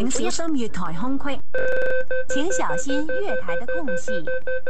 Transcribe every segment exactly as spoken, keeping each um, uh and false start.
請小心月台空隙，請小心月台的空隙。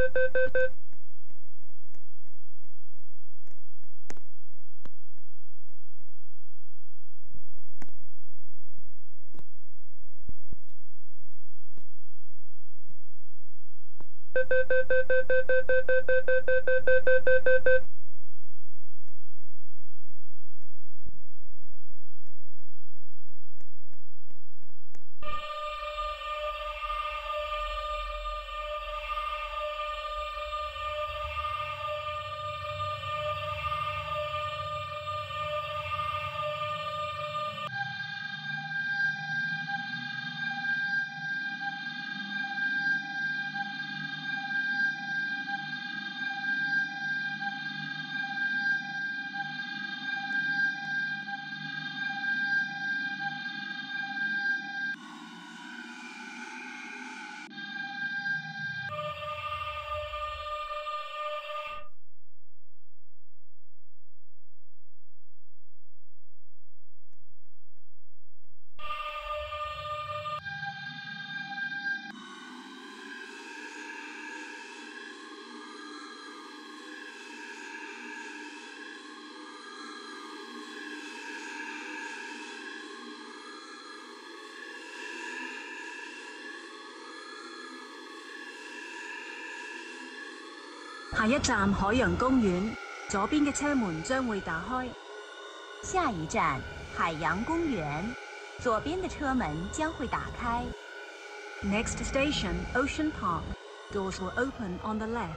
下一站海洋公園，左邊嘅車門將會打開。 下一站海洋公園，左邊的車門將會打開。 Next station Ocean Park. Doors will open on the left.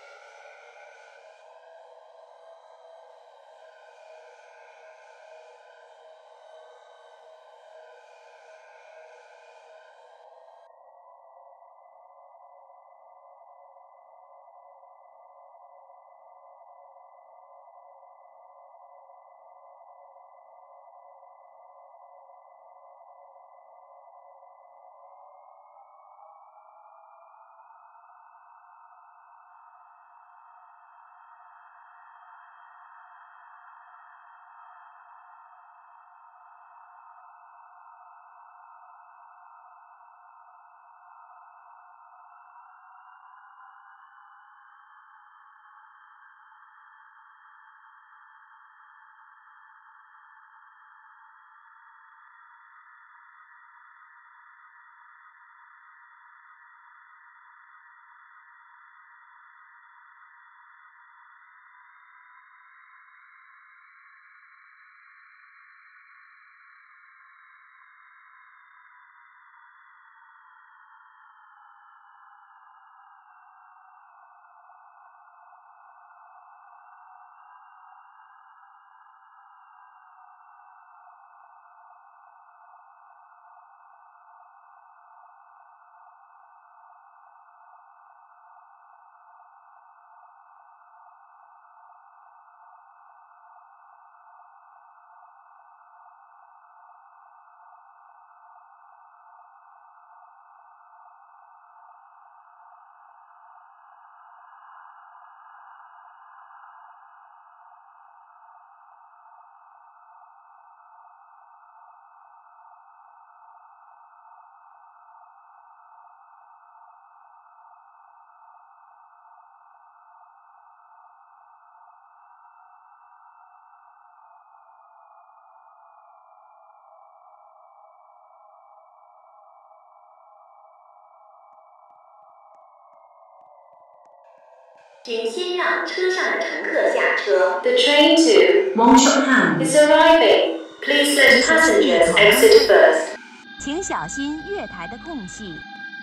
请先让车上的乘客下车。 The train to Mongshan is arriving. Please let passengers exit first. 请小心月台的空隙。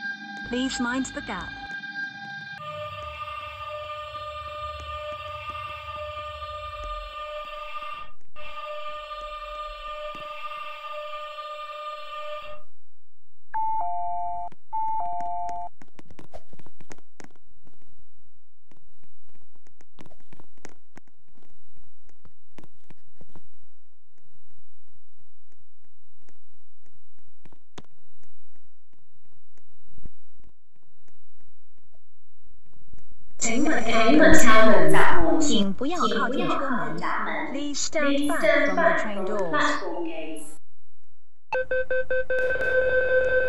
Please mind the gap. 请勿敲門閘門， 請不要靠近車門。Please stand back from the train doors.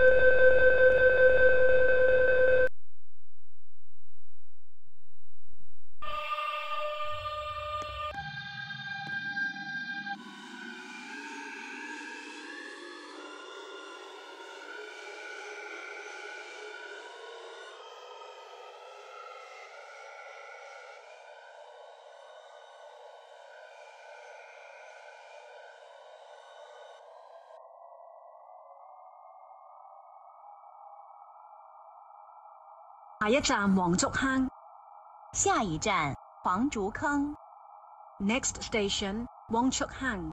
下一站黃竹坑。 下一站黄竹坑。 Next station 黃竹坑。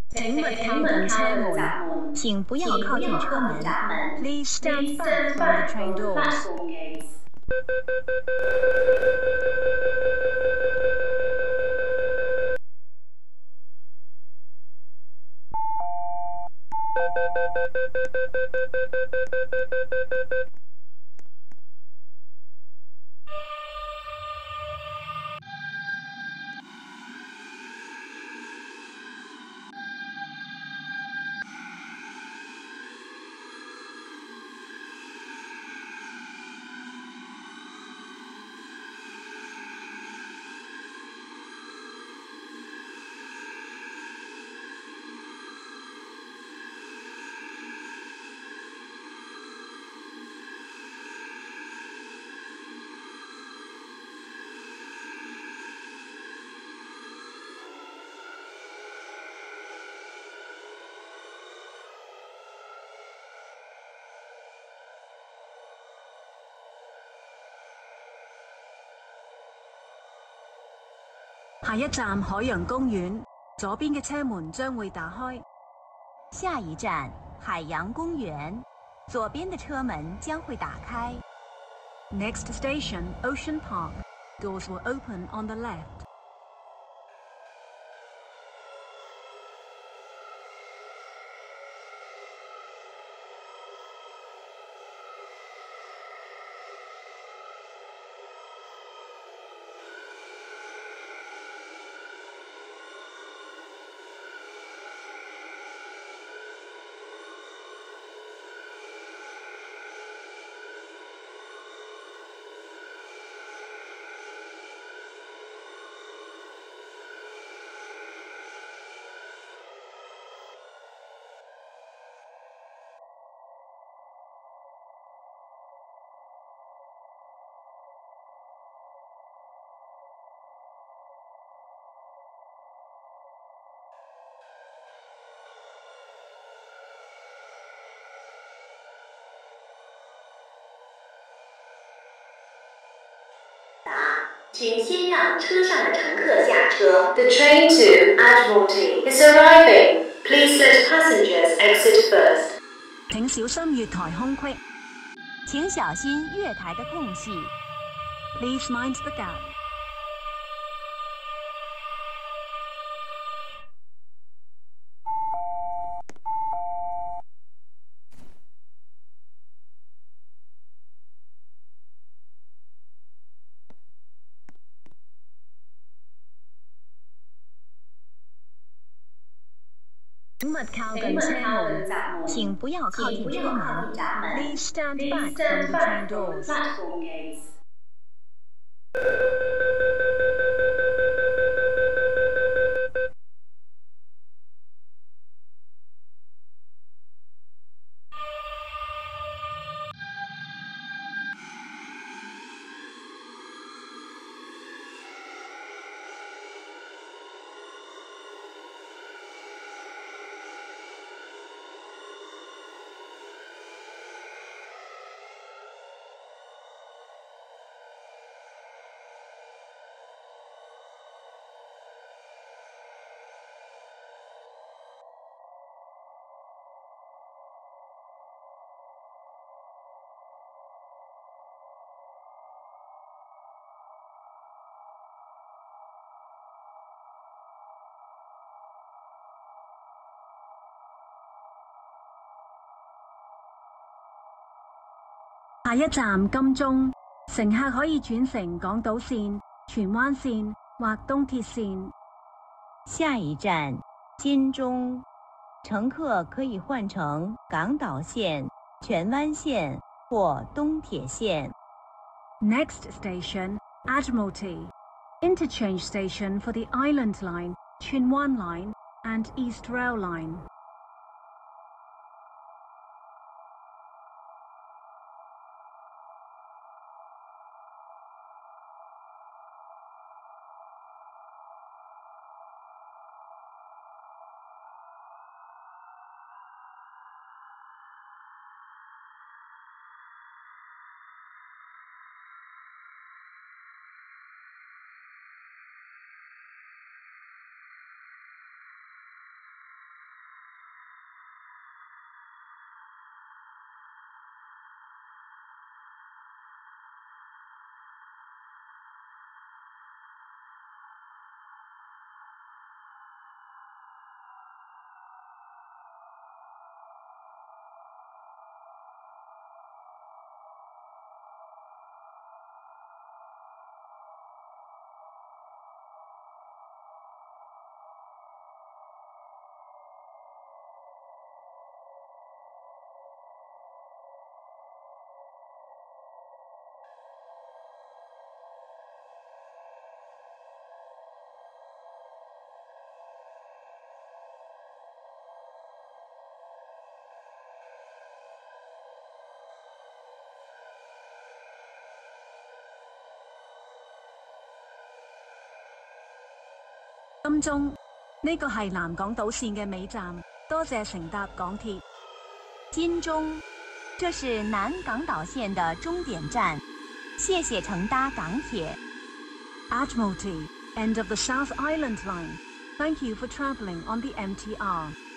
請勿靠近車門。 請不要靠近車門。Please stand back from the train doors. 下一站海洋公園，左邊嘅車門將會打開。 下一站海洋公園，左邊的車門將會打開。 Next station, Ocean Park. Doors will open on the left. 请先让车上的乘客下车。The train to Admiralty is arriving. Please let passengers exit first. 請小心月台空隙。 請小心月台的空隙。 Please mind the gap. 請勿靠近車門。 請不要靠近車門。Please stand back from the train doors. 下一站金鐘，乘客可以轉乘港島線、荃灣線或東鐵線。 下一站金鐘，乘客可以換乘港島線、荃灣線或東鐵線。 Next station, Admiralty. Interchange station for the Island Line, Chuen Wan Line and East Rail Line. 金鐘，呢個係南港島線嘅尾站，多謝乘搭港鐵。 金鐘，這是南港島線的終點站，謝謝乘搭港鐵。 Admiralty, end of the South Island Line. Thank you for travelling on the M T R.